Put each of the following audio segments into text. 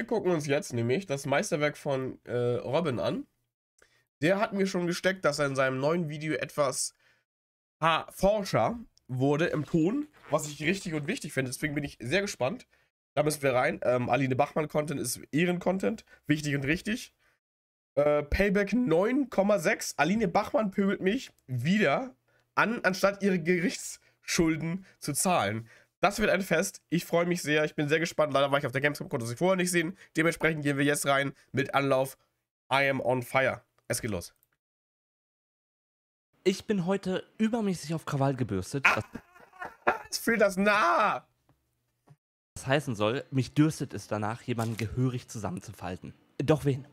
Wir gucken uns jetzt nämlich das Meisterwerk von Robin an. Der hat mir schon gesteckt, dass er in seinem neuen Video etwas forscher wurde im Ton, was ich richtig und wichtig finde. Deswegen bin ich sehr gespannt. Da müssen wir rein. Aline Bachmann-Content ist Ehren-Content. Wichtig und richtig. Payback 9,6. Aline Bachmann pöbelt mich wieder an, anstatt ihre Gerichtsschulden zu zahlen. Das wird ein Fest. Ich freue mich sehr. Ich bin sehr gespannt. Leider war ich auf der Gamescom, konnte sie vorher nicht sehen. Dementsprechend gehen wir jetzt rein mit Anlauf I am on fire. Es geht los. Ich bin heute übermäßig auf Krawall gebürstet. Es fühlt das nah. Was heißen soll, mich dürstet es danach, jemanden gehörig zusammenzufalten. Doch wen?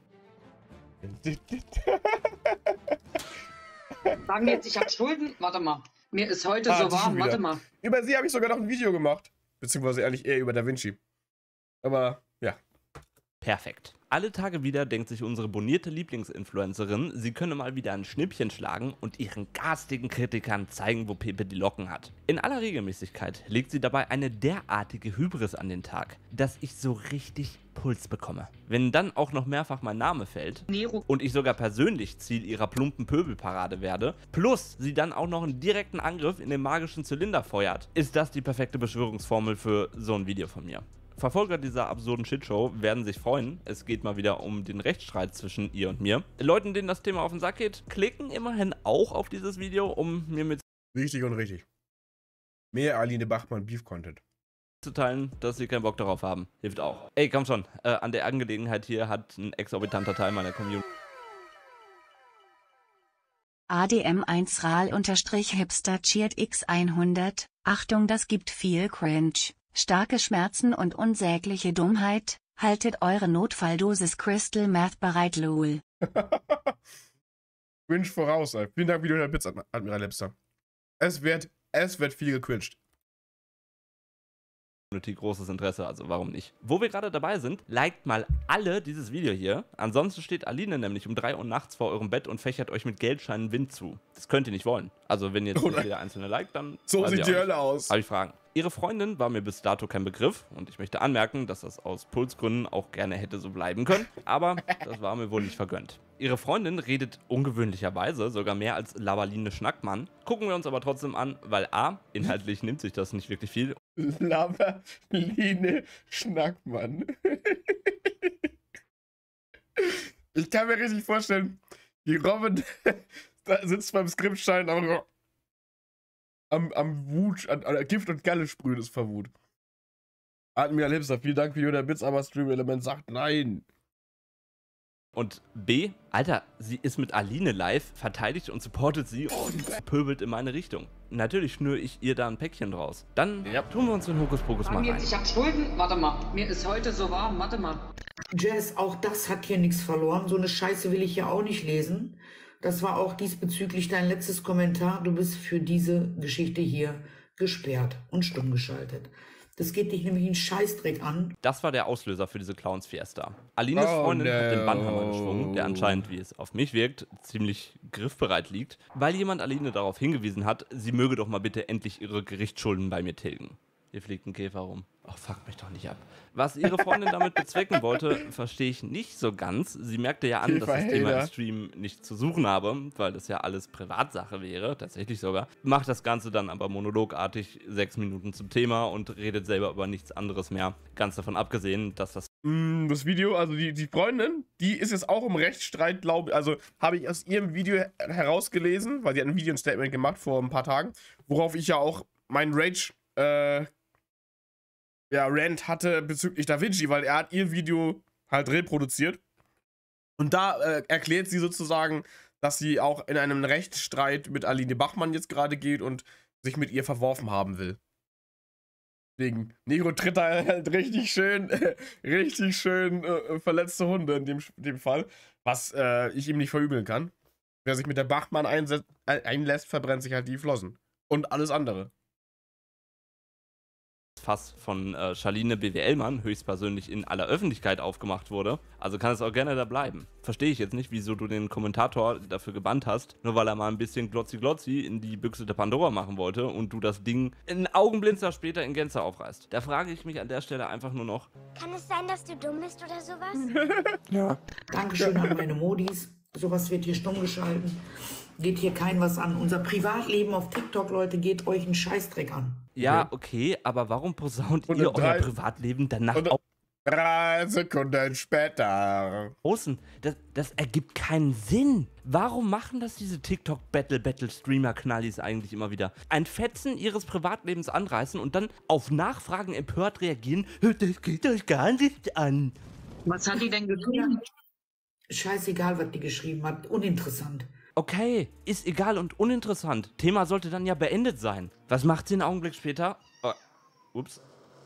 Sagen wir jetzt, ich habe Schulden? Warte mal. Mir ist heute so warm. Warte mal. Über sie habe ich sogar noch ein Video gemacht. Beziehungsweise ehrlich eher über Da Vinci. Aber, ja. Perfekt. Alle Tage wieder denkt sich unsere bonierte Lieblingsinfluencerin, sie könne mal wieder ein Schnippchen schlagen und ihren garstigen Kritikern zeigen, wo Pepe die Locken hat. In aller Regelmäßigkeit legt sie dabei eine derartige Hybris an den Tag, dass ich so richtig Puls bekomme. Wenn dann auch noch mehrfach mein Name fällt und ich sogar persönlich Ziel ihrer plumpen Pöbelparade werde, plus sie dann auch noch einen direkten Angriff in den magischen Zylinder feuert, ist das die perfekte Beschwörungsformel für so ein Video von mir. Verfolger dieser absurden Shitshow werden sich freuen. Es geht mal wieder um den Rechtsstreit zwischen ihr und mir. Leuten, denen das Thema auf den Sack geht, klicken immerhin auch auf dieses Video, um mir Wichtig und richtig. Mehr Aline Bachmann Beef-Content. mitzuteilen, dass sie keinen Bock darauf haben. Hilft auch. Ey, komm schon. An der Angelegenheit hier hat ein exorbitanter Teil meiner Community ADM1 RAL_Hipster Cheered X100, Achtung, das gibt viel Cringe, starke Schmerzen und unsägliche Dummheit, haltet eure Notfalldosis Crystal Meth bereit, lol. Cringe voraus, ey. Vielen Dank, Video der Bits, Admiral Hipster. Es wird viel gecringed. großes Interesse, also warum nicht? Wo wir gerade dabei sind, liked mal alle dieses Video hier. Ansonsten steht Aline nämlich um 3 Uhr nachts vor eurem Bett und fächert euch mit Geldscheinen Wind zu. Das könnt ihr nicht wollen. Also wenn jetzt nicht jeder einzelne liked, dann so sieht die Hölle aus. Habe ich Fragen. Ihre Freundin war mir bis dato kein Begriff und ich möchte anmerken, dass das aus Pulsgründen auch gerne hätte so bleiben können, aber das war mir wohl nicht vergönnt. Ihre Freundin redet ungewöhnlicherweise sogar mehr als Lavaline Schnackmann. Gucken wir uns aber trotzdem an, weil A, inhaltlich nimmt sich das nicht wirklich viel. Lavaline Schnackmann. Ich kann mir richtig vorstellen, wie Robin da sitzt beim Skriptschein am Wut, an Gift und Galle sprühen ist vor Wut. Admiral Hipster, vielen Dank für der Bits, aber Stream Element sagt nein. Und B, Alter, sie ist mit Aline live, verteidigt und supportet sie und pöbelt in meine Richtung. Natürlich schnüre ich ihr da ein Päckchen draus. Dann tun wir uns den Hokuspokus mal Sagen wir rein. jetzt, ich habe Schulden? Warte mal. Mir ist heute so warm. Warte mal. Jazz, auch das hat hier nichts verloren. So eine Scheiße will ich ja auch nicht lesen. Das war auch diesbezüglich dein letztes Kommentar. Du bist für diese Geschichte hier gesperrt und stumm geschaltet. Das geht dich nämlich einen Scheißdreck an. Das war der Auslöser für diese Clowns-Fiesta. Alines Freundin hat den Bannhammer geschwungen, der anscheinend, wie es auf mich wirkt, ziemlich griffbereit liegt, weil jemand Aline darauf hingewiesen hat, sie möge doch mal bitte endlich ihre Gerichtsschulden bei mir tilgen. Hier fliegt ein Käfer rum. Oh, fuck mich doch nicht ab. Was ihre Freundin damit bezwecken wollte, verstehe ich nicht so ganz. Sie merkte ja an, dass das Thema im Stream nicht zu suchen habe, weil das ja alles Privatsache wäre, tatsächlich sogar. Macht das Ganze dann aber monologartig 6 Minuten zum Thema und redet selber über nichts anderes mehr. Ganz davon abgesehen, dass das Video, also die Freundin, die ist jetzt auch im Rechtsstreit, glaube ich, also habe ich aus ihrem Video herausgelesen, weil sie hat ein Video-Statement gemacht vor ein paar Tagen, worauf ich ja auch meinen Rage, Rant hatte bezüglich Da Vinci, weil er hat ihr Video halt reproduziert. Und da erklärt sie sozusagen, dass sie auch in einem Rechtsstreit mit Aline Bachmann jetzt gerade geht und sich mit ihr verworfen haben will. Deswegen, Negro tritt da halt richtig schön verletzte Hunde in dem Fall, was ich ihm nicht verübeln kann. Wer sich mit der Bachmann einlässt, verbrennt sich halt die Flossen. Und alles andere. Fass von Charline BWL-Mann höchstpersönlich in aller Öffentlichkeit aufgemacht wurde. Also kann es auch gerne da bleiben. Verstehe ich jetzt nicht, wieso du den Kommentator dafür gebannt hast, nur weil er mal ein bisschen glotzi-glotzi in die Büchse der Pandora machen wollte und du das Ding in Augenblinzer später in Gänze aufreißt. Da frage ich mich an der Stelle einfach nur noch. Kann es sein, dass du dumm bist oder sowas? Ja. Dankeschön an meine Modis. Sowas wird hier stumm geschalten. Geht hier kein was an. Unser Privatleben auf TikTok, Leute, geht euch einen Scheißdreck an. Ja, okay, aber warum posaunt Und ihr in euer 3 Privatleben danach und auf 3 Sekunden später. außen? Das ergibt keinen Sinn. Warum machen das diese TikTok-Battle-Streamer-Knallis eigentlich immer wieder? Ein Fetzen ihres Privatlebens anreißen und dann auf Nachfragen empört reagieren. Das geht euch gar nicht an. Was hat die denn geschrieben? Scheißegal, was die geschrieben hat. Uninteressant. Okay, ist egal und uninteressant. Thema sollte dann ja beendet sein. Was macht sie einen Augenblick später? Ups.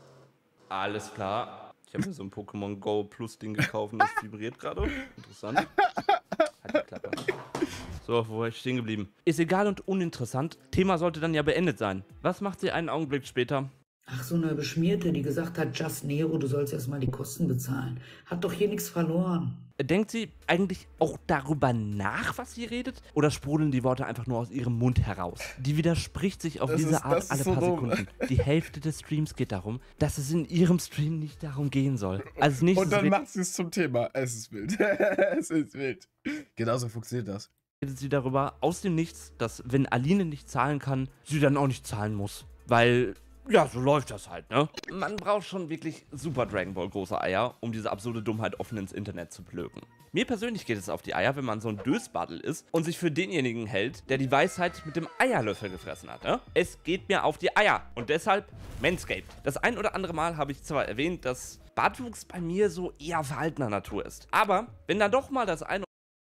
Alles klar. Ich habe mir so ein Pokémon Go Plus Ding gekauft und das vibriert gerade. Interessant. Hat die Klappe. So, wo war ich stehen geblieben? Ist egal und uninteressant. Thema sollte dann ja beendet sein. Was macht sie einen Augenblick später? Ach, so eine Beschmierte, die gesagt hat, Just Nero, du sollst erstmal die Kosten bezahlen. Hat doch hier nichts verloren. Denkt sie eigentlich auch darüber nach, was sie redet? Oder sprudeln die Worte einfach nur aus ihrem Mund heraus? Die widerspricht sich auf diese Art alle paar Sekunden. Die Hälfte des Streams geht darum, dass es in ihrem Stream nicht darum gehen soll. Also nicht Und dann macht sie es zum Thema. Es ist wild. Es ist wild. Genauso funktioniert das. redet sie darüber aus dem Nichts, dass wenn Aline nicht zahlen kann, sie dann auch nicht zahlen muss. Weil... ja, so läuft das halt, ne? Man braucht schon wirklich super Dragon Ball große Eier, um diese absurde Dummheit offen ins Internet zu plöken. Mir persönlich geht es auf die Eier, wenn man so ein Dösbadel ist und sich für denjenigen hält, der die Weisheit mit dem Eierlöffel gefressen hat, ne? Es geht mir auf die Eier und deshalb Manscaped. Das ein oder andere Mal habe ich zwar erwähnt, dass Bartwuchs bei mir so eher verhaltener Natur ist. Aber wenn dann doch mal das eine...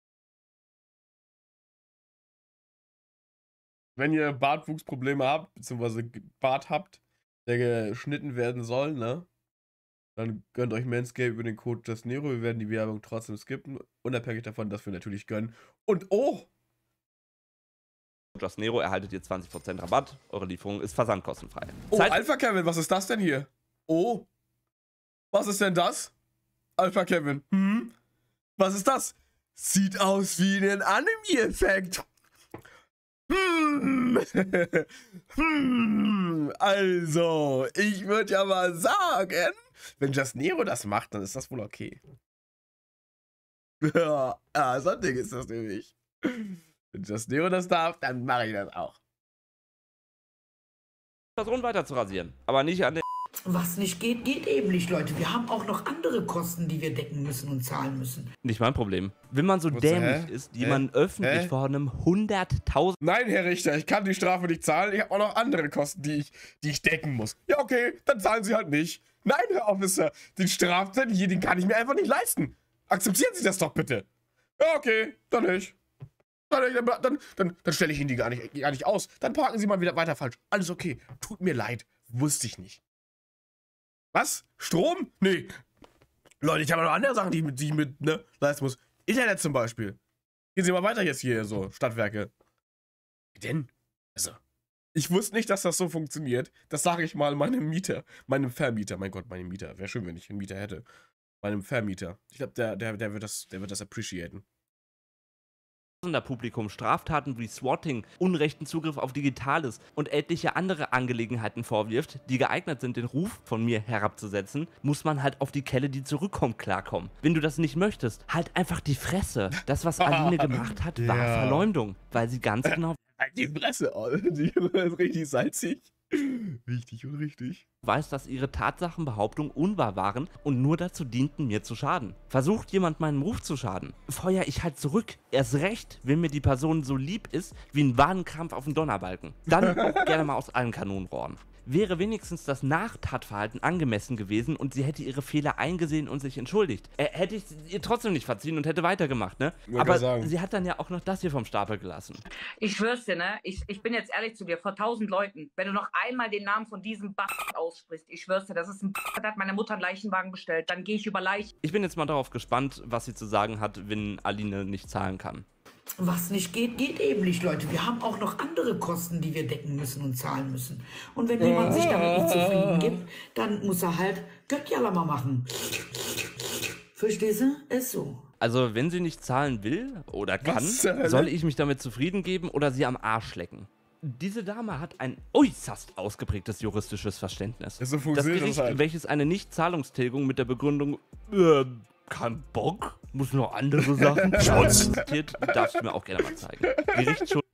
Wenn ihr Bartwuchsprobleme habt, beziehungsweise Bart habt, der geschnitten werden soll, ne? Dann gönnt euch Manscaped über den Code JustNero. Wir werden die Werbung trotzdem skippen, unabhängig davon, dass wir natürlich gönnen. Und oh! JustNero erhaltet ihr 20% Rabatt. Eure Lieferung ist versandkostenfrei. Oh, Alpha Kevin, was ist das denn hier? Oh! Was ist denn das? Alpha Kevin, was ist das? Sieht aus wie ein Anime-Effekt. Also, ich würde ja mal sagen, wenn JustNero das macht, dann ist das wohl okay. Ja, so ein Ding ist das nämlich. Wenn JustNero das darf, dann mache ich das auch. Person weiter zu rasieren. Aber nicht an den... Was nicht geht, geht eben nicht, Leute. Wir haben auch noch andere Kosten, die wir decken müssen und zahlen müssen. Nicht mein Problem. Wenn man so dämlich ist, jemanden öffentlich vor einem 100.000... Nein, Herr Richter, ich kann die Strafe nicht zahlen. Ich habe auch noch andere Kosten, die ich decken muss. Ja, okay, dann zahlen Sie halt nicht. Nein, Herr Officer, den Strafzettel hier, den kann ich mir einfach nicht leisten. Akzeptieren Sie das doch bitte. Ja, okay, dann nicht. Dann stelle ich Ihnen die gar nicht aus. Dann parken Sie mal wieder weiter falsch. Alles okay. Tut mir leid. Wusste ich nicht. Was? Strom? Nee. Leute, ich habe noch andere Sachen, die ich mit leisten muss. Internet zum Beispiel. Gehen Sie mal weiter jetzt hier, so, Stadtwerke. Denn, also, ich wusste nicht, dass das so funktioniert. Das sage ich mal meinem Vermieter. Mein Gott, meinem Mieter. Wäre schön, wenn ich einen Mieter hätte. Meinem Vermieter. Ich glaube, der wird das appreciaten. Publikum Straftaten wie Swatting, unrechten Zugriff auf Digitales und etliche andere Angelegenheiten vorwirft, die geeignet sind, den Ruf von mir herabzusetzen, muss man halt auf die Kelle, die zurückkommt, klarkommen. Wenn du das nicht möchtest, halt einfach die Fresse. Das, was Aline gemacht hat, war Verleumdung, weil sie ganz genau die Fresse, die ist richtig salzig. Wichtig und richtig. Weiß, dass ihre Tatsachenbehauptungen unwahr waren und nur dazu dienten, mir zu schaden. Versucht jemand meinem Ruf zu schaden, feuer ich halt zurück. Erst recht, wenn mir die Person so lieb ist, wie ein Wadenkrampf auf dem Donnerbalken. Dann auch gerne mal aus allen Kanonenrohren. Wäre wenigstens das Nachtatverhalten angemessen gewesen und sie hätte ihre Fehler eingesehen und sich entschuldigt. Hätte ich ihr trotzdem nicht verziehen und hätte weitergemacht, ne? Aber sie hat dann ja auch noch das hier vom Stapel gelassen. Ich schwör's dir, ne? Ich bin jetzt ehrlich zu dir, vor 1000 Leuten, wenn du noch einmal den Namen von diesem Bastard aussprichst, ich schwör's dir, das ist ein Bastard, hat meine Mutter einen Leichenwagen bestellt, dann gehe ich über Leichen. Ich bin jetzt mal darauf gespannt, was sie zu sagen hat, wenn Aline nicht zahlen kann. Was nicht geht, geht eben nicht, Leute. Wir haben auch noch andere Kosten, die wir decken müssen und zahlen müssen. Und wenn jemand sich damit nicht zufrieden gibt, dann muss er halt Göttjalama machen. Verstehst du? Ist so. Also, wenn sie nicht zahlen will oder kann, soll ich mich damit zufrieden geben oder sie am Arsch lecken? Diese Dame hat ein äußerst ausgeprägtes juristisches Verständnis. So Das funktioniert Gericht, das halt. welches eine Nichtzahlungstilgung mit der Begründung, kein Bock, muss noch andere Sachen zitiert, darfst du mir auch gerne mal zeigen. Gerichtsschuld.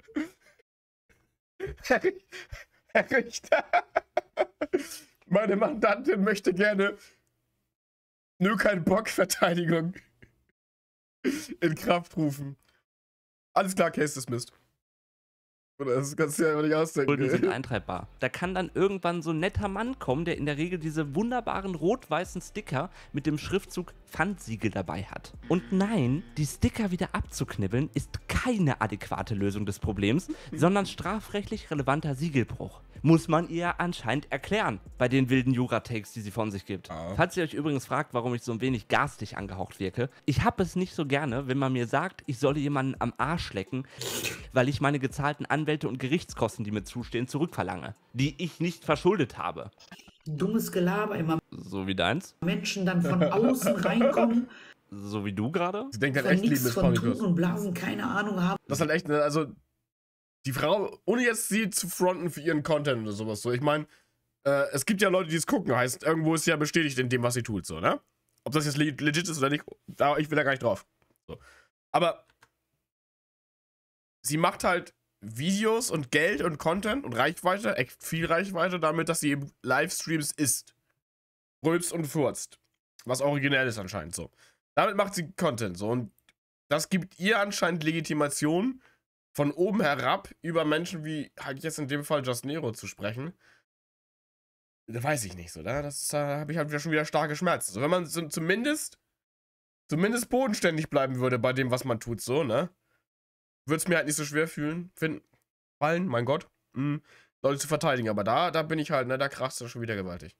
Herr Richter, meine Mandantin möchte gerne kein Bock-Verteidigung in Kraft rufen. Alles klar, Case dismissed. Oder das kannst du ja nicht ausdenken. Schulden sind eintreibbar. Da kann dann irgendwann so ein netter Mann kommen, der in der Regel diese wunderbaren rot-weißen Sticker mit dem Schriftzug Pfandsiegel dabei hat. Und nein, die Sticker wieder abzuknibbeln ist keine adäquate Lösung des Problems, sondern strafrechtlich relevanter Siegelbruch. Muss man ihr anscheinend erklären, bei den wilden Jura-Takes, die sie von sich gibt. Falls ihr euch übrigens fragt, warum ich so ein wenig garstig angehaucht wirke, ich habe es nicht so gerne, wenn man mir sagt, ich solle jemanden am Arsch lecken, weil ich meine gezahlten Anwälte und Gerichtskosten, die mir zustehen, zurückverlange, die ich nicht verschuldet habe. Dummes Gelaber immer. So wie deins? Menschen dann von außen reinkommen, So wie du gerade? Sie denkt halt von echt, Leben nichts ist von Chronicles. Tun und Blasen keine Ahnung haben. Das ist halt echt, ne, also die Frau, ohne jetzt sie zu fronten für ihren Content oder sowas, so, ich meine, es gibt ja Leute, die es gucken, heißt, irgendwo ist sie ja bestätigt in dem, was sie tut, so, ne? Ob das jetzt legit ist oder nicht, ich will da gar nicht drauf. So. Aber sie macht halt Videos und Geld und Content und Reichweite, echt viel Reichweite, damit, dass sie eben Livestreams isst. Rülpst und furzt. Was originell ist anscheinend so. Damit macht sie Content, so, und das gibt ihr anscheinend Legitimation, von oben herab über Menschen wie halt jetzt in dem Fall Just Nero zu sprechen. Da weiß ich nicht so, da habe ich halt schon wieder starke Schmerzen. So, wenn man so, zumindest bodenständig bleiben würde bei dem, was man tut, so, ne? Würde es mir halt nicht so schwer fallen, mein Gott, Leute zu verteidigen. Aber da bin ich halt, ne, da kracht es schon wieder gewaltig.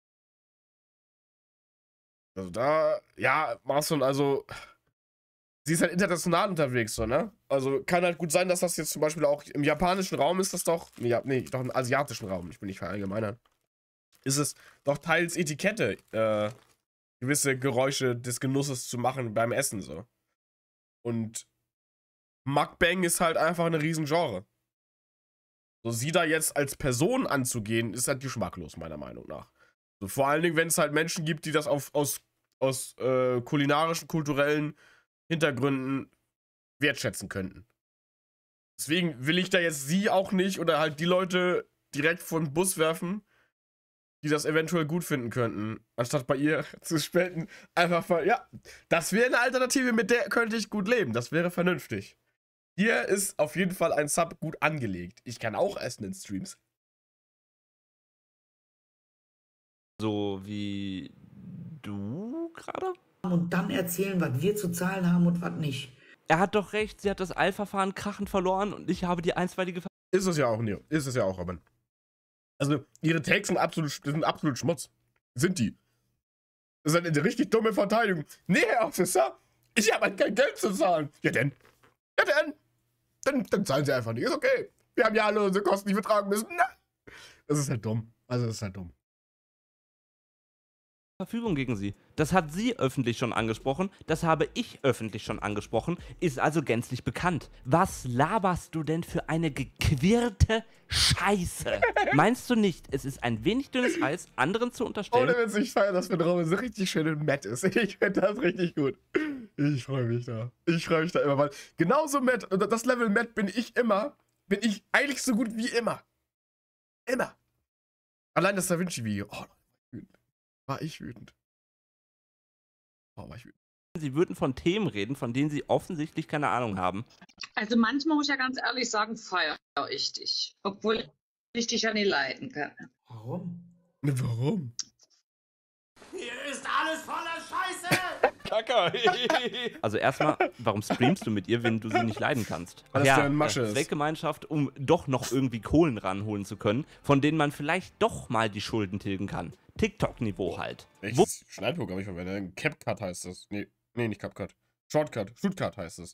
Also da, ja, Marcel, also sie ist halt international unterwegs, so, ne? Also kann halt gut sein, dass das jetzt zum Beispiel auch im japanischen Raum ist, das doch, nee, doch im asiatischen Raum, ich will nicht verallgemeinern, ist es doch teils Etikette, gewisse Geräusche des Genusses zu machen beim Essen, so. Und Mukbang ist halt einfach eine Riesengenre. So, sie da jetzt als Person anzugehen, ist halt geschmacklos, meiner Meinung nach. So, vor allen Dingen, wenn es halt Menschen gibt, die das aus kulinarischen, kulturellen Hintergründen wertschätzen könnten. Deswegen will ich da jetzt sie auch nicht oder halt die Leute direkt vor den Bus werfen, die das eventuell gut finden könnten, anstatt bei ihr zu spenden. Einfach mal, ja, das wäre eine Alternative, mit der könnte ich gut leben. Das wäre vernünftig. Hier ist auf jeden Fall ein Sub gut angelegt. Ich kann auch essen in Streams. So wie du gerade? Und dann erzählen, was wir zu zahlen haben und was nicht. Er hat doch recht, sie hat das Eilverfahren krachend verloren und ich habe die einstweilige Ist es ja auch, Neo. Ist es ja auch, Robin. Also, ihre Takes sind absolut Schmutz. Sind die. Das ist eine richtig dumme Verteidigung. Nee, Herr Officer, ich habe halt kein Geld zu zahlen. Ja, denn? Dann zahlen sie einfach nicht. Ist okay. Wir haben ja alle unsere Kosten, die wir tragen müssen. Na. Das ist halt dumm. Also, das ist halt dumm. Verfügung gegen sie. Das hat sie öffentlich schon angesprochen, das habe ich öffentlich schon angesprochen, ist also gänzlich bekannt. Was laberst du denn für eine gequirlte Scheiße? Meinst du nicht, es ist ein wenig dünnes Eis, anderen zu unterstellen? Ohne Witz, ich feiere das, wenn Robin so richtig schön und matt ist. Ich finde das richtig gut. Ich freue mich da. Ich freue mich da immer, weil genauso matt, das Level matt bin ich eigentlich so gut wie immer. Immer. Allein das Da Vinci-Video. Oh, war ich wütend. Oh, war ich wütend. Sie würden von Themen reden, von denen sie offensichtlich keine Ahnung haben. Also manchmal muss ich ja ganz ehrlich sagen, feiere ich dich. Obwohl ich dich ja nicht leiden kann. Warum? Warum? Hier ist alles voller Scheiße! Kacke! Also erstmal, warum streamst du mit ihr, wenn du sie nicht leiden kannst? Weil das deine Masche ist. Zweckgemeinschaft, um doch noch irgendwie Kohlen ranholen zu können, von denen man vielleicht doch mal die Schulden tilgen kann. TikTok-Niveau halt. Welches Schneidprogramm ich verwende? CapCut heißt das. Nee, nicht CapCut. Shortcut heißt es.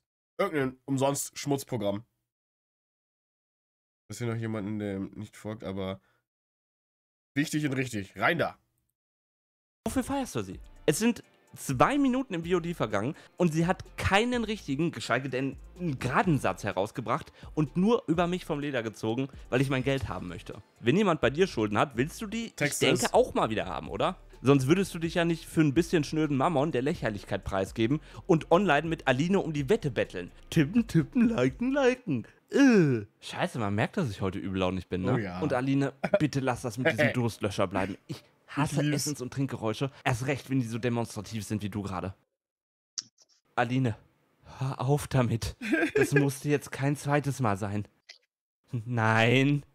Irgendein umsonst Schmutzprogramm. Ist hier noch jemanden, der nicht folgt, aber wichtig und richtig. Rein da. Wofür feierst du sie? Es sind 2 Minuten im VOD vergangen und sie hat keinen richtigen, geschweige denn einen geraden Satz herausgebracht und nur über mich vom Leder gezogen, weil ich mein Geld haben möchte. Wenn jemand bei dir Schulden hat, willst du die, ich denke, auch mal wieder haben, oder? Sonst würdest du dich ja nicht für ein bisschen schnöden Mammon der Lächerlichkeit preisgeben und online mit Aline um die Wette betteln. Tippen, tippen, liken. Scheiße, man merkt, dass ich heute übellaunig bin, ne? Oh ja. Und Aline, bitte lass das mit diesem Durstlöscher bleiben. Ich hasse Essens- und Trinkgeräusche. Erst recht, wenn die so demonstrativ sind wie du gerade. Aline, hör auf damit. Das musste jetzt kein zweites Mal sein. Nein.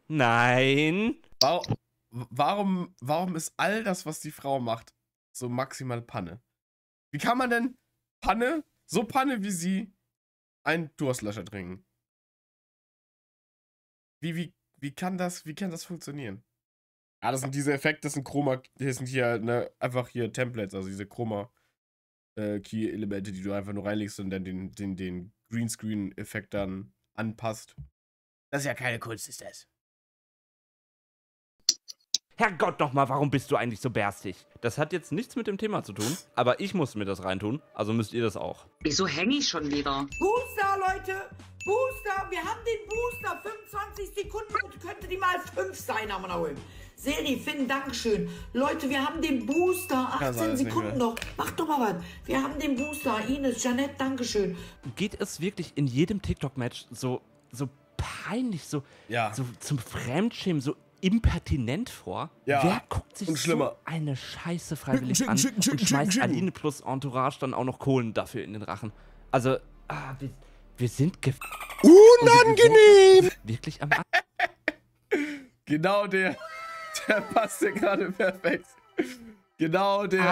Warum ist all das, was die Frau macht, so maximal Panne? Wie kann man denn so Panne wie sie, einen Durstlöscher trinken? Wie kann das funktionieren? Ja, das sind diese Effekte, das sind hier, ne, einfach hier Templates, also diese Chroma-Key-Elemente, die du einfach nur reinlegst und dann den Greenscreen-Effekt dann anpasst. Das ist ja keine Kunst, ist das. Herrgott nochmal, warum bist du eigentlich so bärstig? Das hat jetzt nichts mit dem Thema zu tun, aber ich musste mir das reintun, also müsst ihr das auch. Wieso hänge ich schon wieder? Booster, Leute! Booster! Wir haben den Booster! 25 Sekunden und könnte die mal 5 sein, am holen. Seri, Finn, Dankeschön. Leute, wir haben den Booster. 18 Sekunden noch. Mach doch mal was. Wir haben den Booster. Ines, Janette, Dankeschön. Geht es wirklich in jedem TikTok-Match so peinlich, so zum Fremdschämen, so impertinent vor? Ja. Wer guckt sich so eine Scheiße freiwillig an und schmeißt Aline plus Entourage dann auch noch Kohlen dafür in den Rachen? Also, wir sind unangenehm! Wirklich am Genau der passt dir gerade perfekt. Genau der.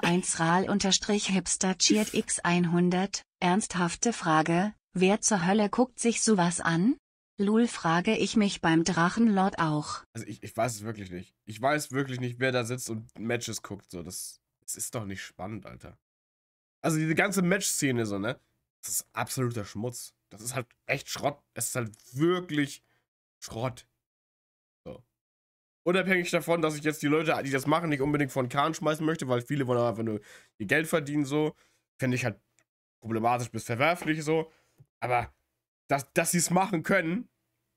ADM1RAL_Hipster_Cheered_X100, ernsthafte Frage, wer zur Hölle guckt sich sowas an? Lul, frage ich mich beim Drachenlord auch. Also ich weiß es wirklich nicht. Ich weiß wirklich nicht, wer da sitzt und Matches guckt. So, das ist doch nicht spannend, Alter. Also diese ganze Match-Szene so, ne? Das ist absoluter Schmutz. Das ist halt echt Schrott. Es ist halt wirklich Schrott. So. Unabhängig davon, dass ich jetzt die Leute, die das machen, nicht unbedingt von Kahn schmeißen möchte, weil viele wollen einfach nur ihr Geld verdienen, so. Finde ich halt problematisch bis verwerflich, so. Aber dass sie es machen können,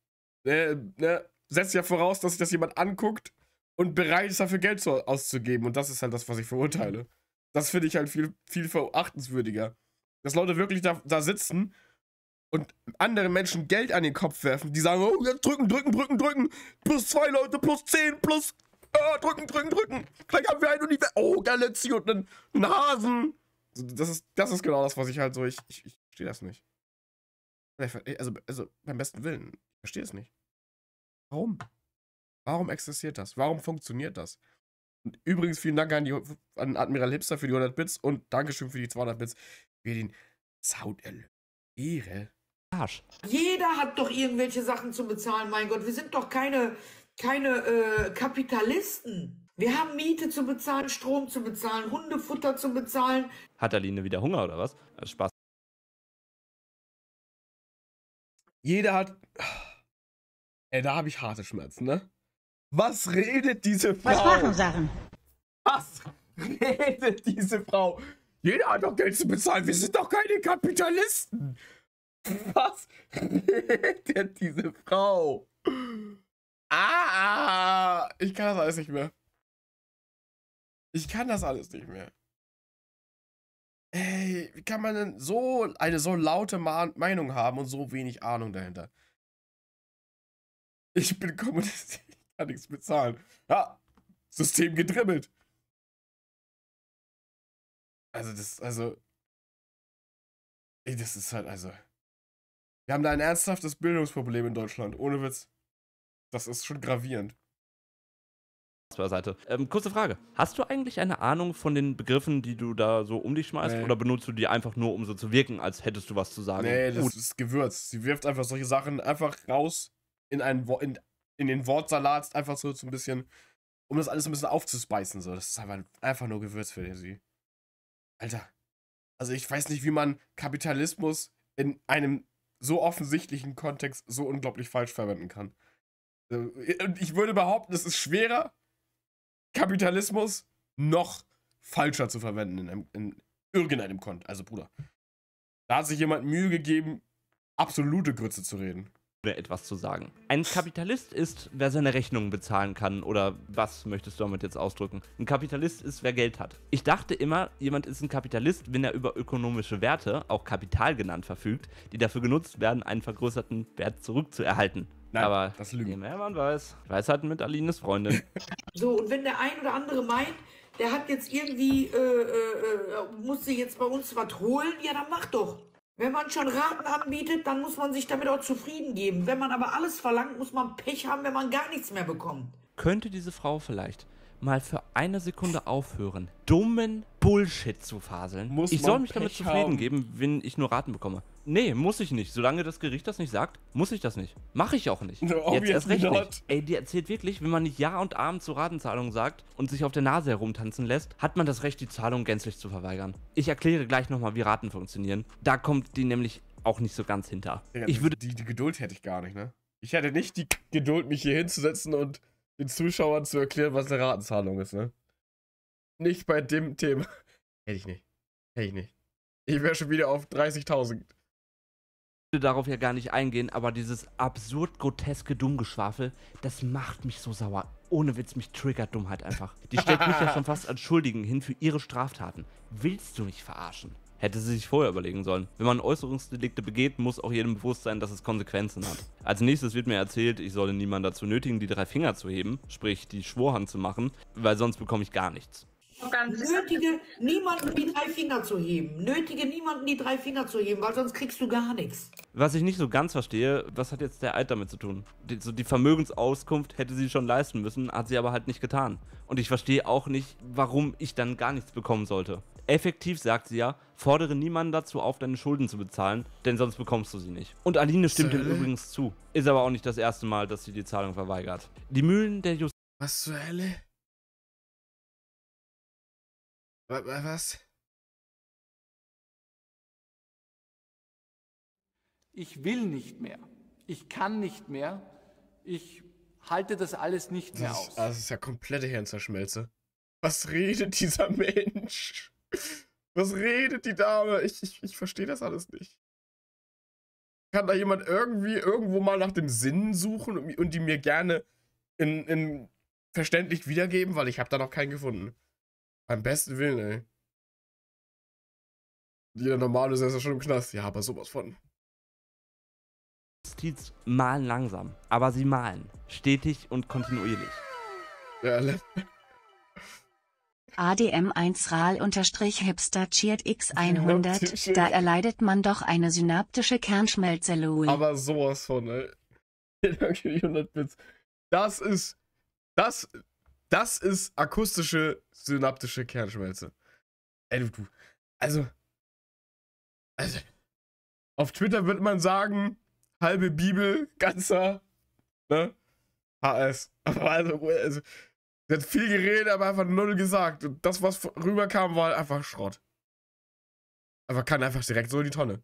setzt ja voraus, dass sich das jemand anguckt und bereit ist, dafür Geld auszugeben. Und das ist halt das, was ich verurteile. Das finde ich halt viel, viel verachtenswürdiger. Dass Leute wirklich da sitzen und anderen Menschen Geld an den Kopf werfen, die sagen, oh, jetzt drücken. Plus 2 Leute, plus 10, plus drücken. Gleich haben wir ein Universum. Oh, Galaxie und einen Hasen. Das ist genau das, was ich halt so, ich verstehe das nicht. Also beim besten Willen, ich verstehe es nicht. Warum? Warum existiert das? Warum funktioniert das? Und übrigens vielen Dank an Admiral Hipster für die 100 Bits und Dankeschön für die 200 Bits. Für den Sound Ehre. Arsch. Jeder hat doch irgendwelche Sachen zu bezahlen, mein Gott. Wir sind doch keine Kapitalisten. Wir haben Miete zu bezahlen, Strom zu bezahlen, Hundefutter zu bezahlen. Hat Aline wieder Hunger oder was? Spaß. Jeder hat... Ey, da habe ich harte Schmerzen, ne? Was redet diese Frau? Was machen Sachen? Was redet diese Frau? Jeder hat doch Geld zu bezahlen. Wir sind doch keine Kapitalisten. Was redet diese Frau? Ich kann das alles nicht mehr. Ey, wie kann man denn eine so laute Meinung haben und so wenig Ahnung dahinter? Ich bin Kommunist, ich kann nichts bezahlen. Ja, System gedribbelt. Das ist halt, wir haben da ein ernsthaftes Bildungsproblem in Deutschland, ohne Witz. Das ist schon gravierend. Beiseite. Kurze Frage. Hast du eigentlich eine Ahnung von den Begriffen, die du da so um dich schmeißt? Nee. Oder benutzt du die einfach nur, um so zu wirken, als hättest du was zu sagen? Nee, das ist Gewürz. Sie wirft einfach solche Sachen einfach raus in den Wortsalat, einfach so ein bisschen, um das alles ein bisschen aufzuspeisen. So. Das ist einfach nur Gewürz für sie. Alter. Also ich weiß nicht, wie man Kapitalismus in einem so offensichtlichen Kontext so unglaublich falsch verwenden kann. Und ich würde behaupten, es ist schwerer, Kapitalismus noch falscher zu verwenden in irgendeinem Kontext. Also, Bruder, da hat sich jemand Mühe gegeben, absolute Grütze zu reden. Oder etwas zu sagen. Ein Kapitalist ist, wer seine Rechnungen bezahlen kann. Oder was möchtest du damit jetzt ausdrücken? Ein Kapitalist ist, wer Geld hat. Ich dachte immer, jemand ist ein Kapitalist, wenn er über ökonomische Werte, auch Kapital genannt, verfügt, die dafür genutzt werden, einen vergrößerten Wert zurückzuerhalten. Nein, aber das Lügen. je mehr man weiß, Weisheiten mit Alines Freundin. So, und wenn der ein oder andere meint, der hat jetzt irgendwie, musste jetzt bei uns was holen, ja, dann mach doch. Wenn man schon Raten anbietet, dann muss man sich damit auch zufrieden geben. Wenn man aber alles verlangt, muss man Pech haben, wenn man gar nichts mehr bekommt. Könnte diese Frau vielleicht mal für eine Sekunde aufhören, dummen Bullshit zu faseln? Ich soll mich damit zufrieden geben, wenn ich nur Raten bekomme. Nee, muss ich nicht. Solange das Gericht das nicht sagt, muss ich das nicht. Mache ich auch nicht. No, jetzt erst recht nicht. Ey, die erzählt wirklich, wenn man nicht Ja und Amen zu Ratenzahlungen sagt und sich auf der Nase herumtanzen lässt, hat man das Recht, die Zahlung gänzlich zu verweigern. Ich erkläre gleich nochmal, wie Raten funktionieren. Da kommt die nämlich auch nicht so ganz hinter. Ja, ich würde die Geduld hätte ich gar nicht, ne? Ich hätte nicht die Geduld, mich hier hinzusetzen und den Zuschauern zu erklären, was eine Ratenzahlung ist, ne? Nicht bei dem Thema. Hätte ich nicht. Hätte ich nicht. Ich wäre schon wieder auf 30.000. darauf ja gar nicht eingehen, aber dieses absurd groteske Dummgeschwafel, das macht mich so sauer. Ohne Witz, mich triggert Dummheit einfach. Die stellt mich ja schon fast als Schuldigen hin für ihre Straftaten. Willst du mich verarschen? Hätte sie sich vorher überlegen sollen. Wenn man Äußerungsdelikte begeht, muss auch jedem bewusst sein, dass es Konsequenzen hat. Als nächstes wird mir erzählt, ich solle niemanden dazu nötigen, die 3 Finger zu heben, sprich die Schwurhand zu machen, weil sonst bekomme ich gar nichts. Nötige niemanden die 3 Finger zu heben. Nötige niemanden die 3 Finger zu heben, weil sonst kriegst du gar nichts. Was ich nicht so ganz verstehe, was hat jetzt der Eid damit zu tun? Die Vermögensauskunft hätte sie schon leisten müssen, hat sie aber halt nicht getan. Und ich verstehe auch nicht, warum ich dann gar nichts bekommen sollte. Effektiv sagt sie ja, fordere niemanden dazu auf, deine Schulden zu bezahlen, denn sonst bekommst du sie nicht. Und Aline stimmt dem übrigens zu. Ist aber auch nicht das erste Mal, dass sie die Zahlung verweigert. Die Mühlen der Justiz... Was zur Hölle? Was? Ich will nicht mehr. Ich kann nicht mehr. Ich halte das alles nicht mehr aus. Das ist ja komplette Hirnzerschmelze. Was redet dieser Mensch? Was redet die Dame? Ich verstehe das alles nicht. Kann da jemand irgendwo mal nach dem Sinn suchen und die mir gerne in verständlich wiedergeben? Weil ich habe da noch keinen gefunden. Beim besten Willen, ey. Jeder Normale ist ja schon im Knast. Ja, aber sowas von. Justiz malen langsam, aber sie malen. Stetig und kontinuierlich. Ja, ADM1 RAL_Hipster Cheert X100, da erleidet man doch eine synaptische Kernschmelze, lol. Aber sowas von, ey. Danke, 100 Bits. Das ist akustische synaptische Kernschmelze. Ey, du. Also. Auf Twitter wird man sagen, halbe Bibel, ganzer, ne? HS. Aber also sie hat viel geredet, aber einfach null gesagt. Und das, was rüberkam, war einfach Schrott. Aber kann einfach direkt so in die Tonne.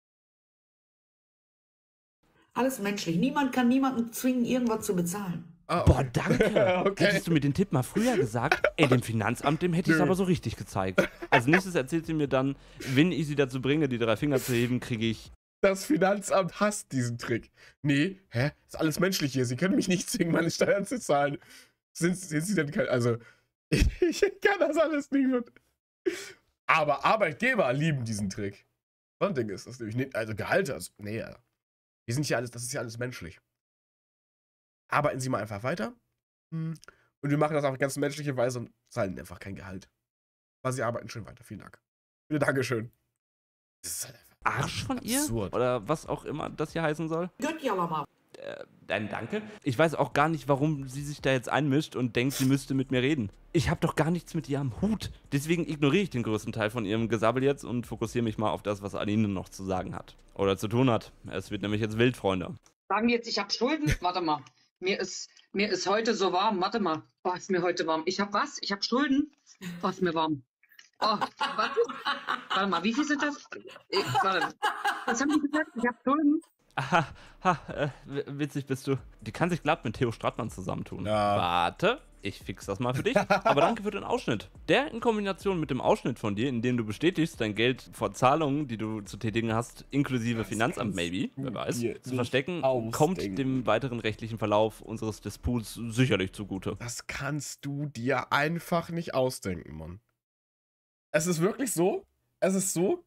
Alles menschlich. Niemand kann niemanden zwingen, irgendwas zu bezahlen. Ah, okay. Boah, danke. Okay. Hättest du mir den Tipp mal früher gesagt, ey, dem Finanzamt, dem hätte ich es aber so richtig gezeigt. Als nächstes erzählt sie mir dann, wenn ich sie dazu bringe, die 3 Finger zu heben, kriege ich... Das Finanzamt hasst diesen Trick. Nee, ist alles menschlich hier. Sie können mich nicht zwingen, meine Steuern zu zahlen. Sind sie denn kein... Also, ich kann das alles nicht mit. Aber Arbeitgeber lieben diesen Trick. So ein Ding ist das nämlich nicht. Also Gehalte, also, nee, wir sind hier alles, das ist ja alles menschlich. Arbeiten Sie mal einfach weiter. Und wir machen das auf ganz menschliche Weise und zahlen einfach kein Gehalt. Aber Sie arbeiten schön weiter. Vielen Dank. Bitte, Dankeschön. Das ist halt einfach Arsch von ihr? absurd. Oder was auch immer das hier heißen soll? Gött ja mal. Dein Danke? Ich weiß auch gar nicht, warum sie sich da jetzt einmischt und denkt, sie müsste mit mir reden. Ich habe doch gar nichts mit ihr am Hut. Deswegen ignoriere ich den größten Teil von ihrem Gesabbel jetzt und fokussiere mich mal auf das, was Aline noch zu sagen hat. Oder zu tun hat. Es wird nämlich jetzt wild, Freunde. Sagen die jetzt, ich habe Schulden? Warte mal. Mir ist heute so warm. Warte mal. Oh, ist mir heute warm. Ich habe was? Ich habe Schulden? Oh, ist mir warm. Oh, warte mal, wie viel sind das? Warte, was haben die gesagt? Ich hab Schulden. Witzig bist du. Die kann sich glatt mit Theo Stratmann zusammentun. Ja. Warte, ich fix das mal für dich. Aber danke für den Ausschnitt. Der in Kombination mit dem Ausschnitt von dir, in dem du bestätigst, dein Geld vor Zahlungen, die du zu tätigen hast, inklusive Finanzamt maybe, wer weiß, zu verstecken, kommt dem weiteren rechtlichen Verlauf unseres Disputs sicherlich zugute. Das kannst du dir einfach nicht ausdenken, Mann. Es ist wirklich so. Es ist so.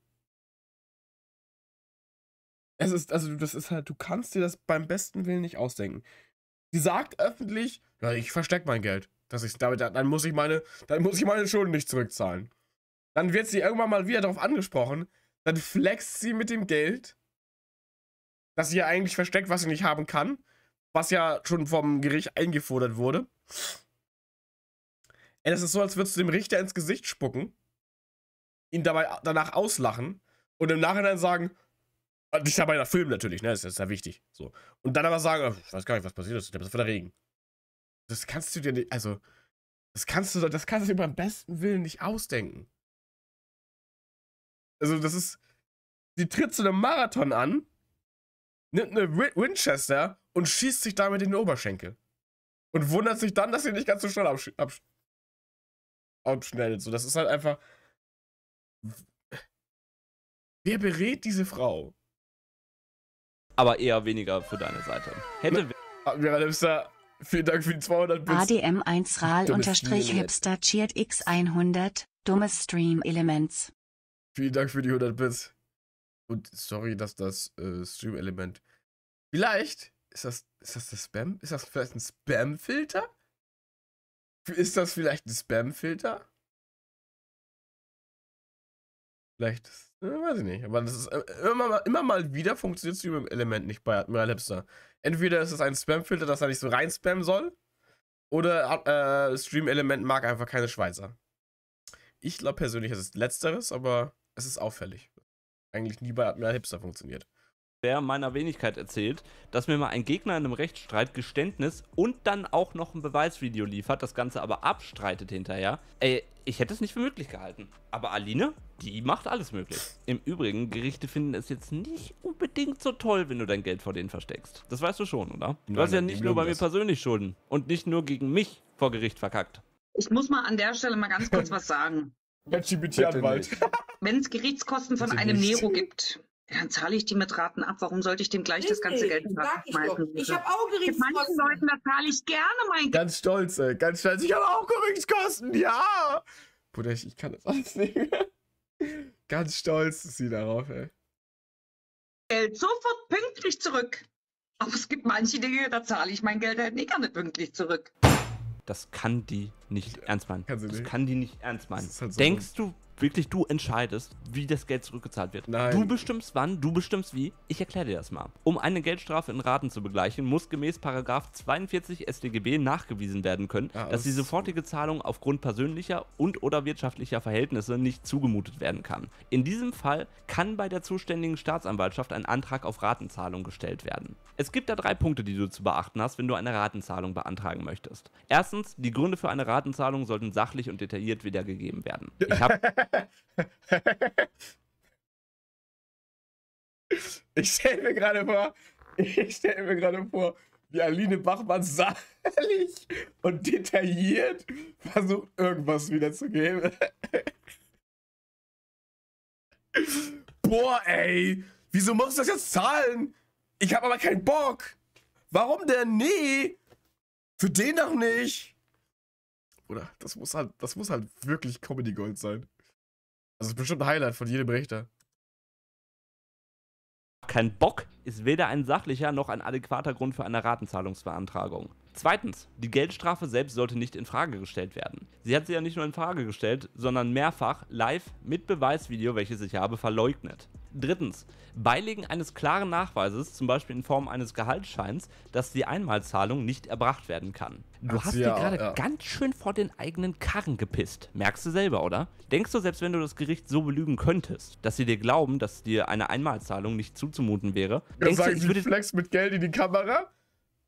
Es ist, also das ist halt, du kannst dir das beim besten Willen nicht ausdenken. Sie sagt öffentlich, ja, ich verstecke mein Geld. Dann muss ich meine Schulden nicht zurückzahlen. Dann wird sie irgendwann mal wieder darauf angesprochen. Dann flext sie mit dem Geld, das sie ja eigentlich versteckt, was sie nicht haben kann. Was ja schon vom Gericht eingefordert wurde. Ey, das ist so, als würdest du dem Richter ins Gesicht spucken, ihn danach auslachen und im Nachhinein sagen, das ist ja bei einer Film natürlich, ne? Das ist ja wichtig. So. Und dann aber sagen, ich weiß gar nicht, was passiert ist, das war der Regen. Das kannst du dir nicht, also, das kannst du dir beim besten Willen nicht ausdenken. Also, das ist, sie tritt zu einem Marathon an, nimmt eine Winchester und schießt sich damit in den Oberschenkel. Und wundert sich dann, dass sie nicht ganz so schnell abschneidet. So, das ist halt einfach. Wer berät diese Frau? Aber eher weniger für deine Seite. Hätte. Hipster, vielen Dank für die 200 Bits. ADM1RAL-Hipster Cheered X100, dummes Stream-Elements. Vielen Dank für die 100 Bits. Und sorry, dass das Stream-Element. Vielleicht ist das das Spam? Ist das vielleicht ein Spam-Filter? Ist das vielleicht ein Spam-Filter? Vielleicht, weiß ich nicht. Aber das ist immer mal wieder funktioniert Stream-Element nicht bei Admiral Hipster. Entweder ist es ein Spam-Filter, dass er nicht so rein spammen soll, oder Stream-Element mag einfach keine Schweizer. Ich glaube persönlich, es ist Letzteres, aber es ist auffällig. Eigentlich nie bei Admiral Hipster funktioniert. Der meiner Wenigkeit erzählt, dass mir mal ein Gegner in einem Rechtsstreit Geständnis und dann auch noch ein Beweisvideo liefert, das Ganze aber abstreitet hinterher. Ey, ich hätte es nicht für möglich gehalten. Aber Aline, die macht alles möglich. Im Übrigen, Gerichte finden es jetzt nicht unbedingt so toll, wenn du dein Geld vor denen versteckst. Das weißt du schon, oder? Du hast ja nicht nur bei mir persönlich Schulden und nicht nur gegen mich vor Gericht verkackt. Ich muss mal an der Stelle mal ganz kurz was sagen. LGBT-Anwalt. Wenn es Gerichtskosten von einem Nero gibt, dann zahle ich die mit Raten ab. Warum sollte ich dem gleich das ganze Geld schmeißen? Ich habe auch Mit manchen Gerichtskosten. Leuten, da zahle ich gerne mein Geld. Ganz stolz, ey. Ganz stolz. Ich habe auch Gerichtskosten, ja! Bruder, ich kann das alles nicht mehr. Ganz stolz ist sie darauf, ey. Geld sofort pünktlich zurück. Aber es gibt manche Dinge, da zahle ich mein Geld halt nicht gerne pünktlich zurück. Das kann die nicht ernst meinen. Kann sie nicht. Das kann die nicht ernst meinen. Das ist halt so Denkst du wirklich, du entscheidest, wie das Geld zurückgezahlt wird? Nein. Du bestimmst wann, du bestimmst wie? Ich erkläre dir das mal. Um eine Geldstrafe in Raten zu begleichen, muss gemäß § 42 StGB nachgewiesen werden können, dass die sofortige Zahlung aufgrund persönlicher und/oder wirtschaftlicher Verhältnisse nicht zugemutet werden kann. In diesem Fall kann bei der zuständigen Staatsanwaltschaft ein Antrag auf Ratenzahlung gestellt werden. Es gibt da 3 Punkte, die du zu beachten hast, wenn du eine Ratenzahlung beantragen möchtest. Erstens, die Gründe für eine Ratenzahlung sollten sachlich und detailliert wiedergegeben werden. Ich stelle mir gerade vor, wie Aline Bachmann sachlich und detailliert versucht, irgendwas wiederzugeben. Boah, ey, wieso muss ich das jetzt zahlen? Ich habe aber keinen Bock. Warum denn? Nee, für den doch nicht. Oder das muss halt wirklich Comedy Gold sein. Das ist bestimmt ein Highlight von jedem Richter. Kein Bock ist weder ein sachlicher noch ein adäquater Grund für eine Ratenzahlungsbeantragung. Zweitens, die Geldstrafe selbst sollte nicht in Frage gestellt werden. Sie hat sie ja nicht nur in Frage gestellt, sondern mehrfach live mit Beweisvideo, welches ich habe, verleugnet. Drittens, Beilegen eines klaren Nachweises, zum Beispiel in Form eines Gehaltsscheins, dass die Einmalzahlung nicht erbracht werden kann. Du hast dir gerade ganz schön vor den eigenen Karren gepisst. Merkst du selber, oder? Denkst du, selbst wenn du das Gericht so belügen könntest, dass sie dir glauben, dass dir eine Einmalzahlung nicht zuzumuten wäre? Ja, sagen sie flex mit Geld in die Kamera? Es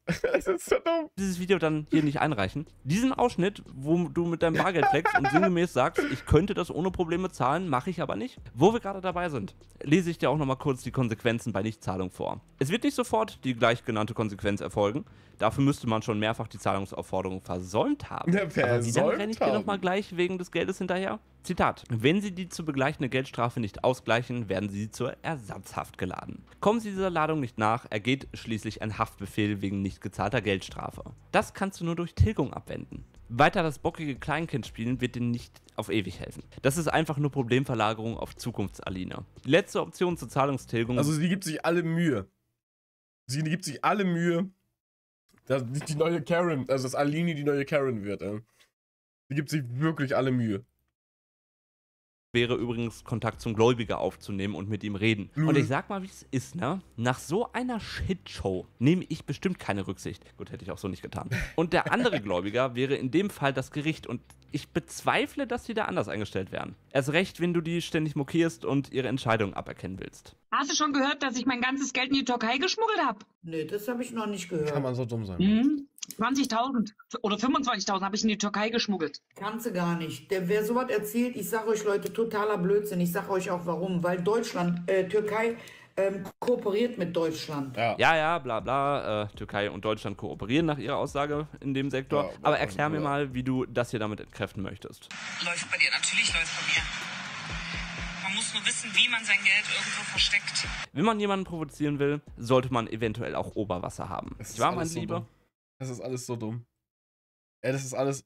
Das ist so dumm. Dieses Video dann hier nicht einreichen. Diesen Ausschnitt, wo du mit deinem Bargeld flexst und sinngemäß sagst, ich könnte das ohne Probleme zahlen, mache ich aber nicht. Wo wir gerade dabei sind, lese ich dir auch nochmal kurz die Konsequenzen bei Nichtzahlung vor. Es wird nicht sofort die gleich genannte Konsequenz erfolgen. Dafür müsste man schon mehrfach die Zahlungsaufforderung versäumt haben. Ja, aber wie lange renne ich dir nochmal gleich wegen des Geldes hinterher? Zitat: Wenn Sie die zu begleichende Geldstrafe nicht ausgleichen, werden Sie zur Ersatzhaft geladen. Kommen Sie dieser Ladung nicht nach, ergeht schließlich ein Haftbefehl wegen nicht gezahlter Geldstrafe. Das kannst du nur durch Tilgung abwenden. Weiter das bockige Kleinkind spielen wird dir nicht auf ewig helfen. Das ist einfach nur Problemverlagerung auf Zukunftsaline. Die letzte Option zur Zahlungstilgung... Also sie gibt sich alle Mühe. Sie gibt sich alle Mühe, dass die neue Karen, also dass Aline die neue Karen wird. Sie gibt sich wirklich alle Mühe. Wäre übrigens, Kontakt zum Gläubiger aufzunehmen und mit ihm reden. Und ich sag mal, wie es ist, ne? Nach so einer Shitshow nehme ich bestimmt keine Rücksicht. Gut, hätte ich auch so nicht getan. Und der andere Gläubiger wäre in dem Fall das Gericht und ich bezweifle, dass die da anders eingestellt wären. Erst recht, wenn du die ständig mokierst und ihre Entscheidung aberkennen willst. Hast du schon gehört, dass ich mein ganzes Geld in die Türkei geschmuggelt habe? Nee, das habe ich noch nicht gehört. Kann man so dumm sein? 20.000 oder 25.000 habe ich in die Türkei geschmuggelt. Kannst du gar nicht. Wer sowas erzählt, ich sage euch Leute, totaler Blödsinn. Ich sage euch auch warum. Weil Türkei kooperiert mit Deutschland. Ja, bla bla. Türkei und Deutschland kooperieren nach ihrer Aussage in dem Sektor. Ja, aber erklär mir mal, wie du das hier damit entkräften möchtest. Läuft bei dir, natürlich läuft bei mir. Man muss nur wissen, wie man sein Geld irgendwo versteckt. Wenn man jemanden provozieren will, sollte man eventuell auch Oberwasser haben. Ich war, mein Lieber. Dumm. Das ist alles so dumm. Ey, das ist alles...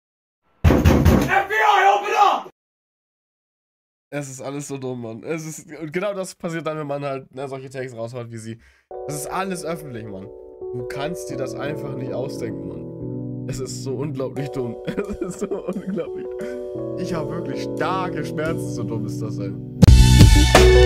FBI, open up! Es ist alles so dumm, Mann. Und genau das passiert dann, wenn man halt solche Texte raushaut wie sie. Das ist alles öffentlich, Mann. Du kannst dir das einfach nicht ausdenken, Mann. Es ist so unglaublich dumm. Es ist so unglaublich. Ich habe wirklich starke Schmerzen, so dumm ist das, ey.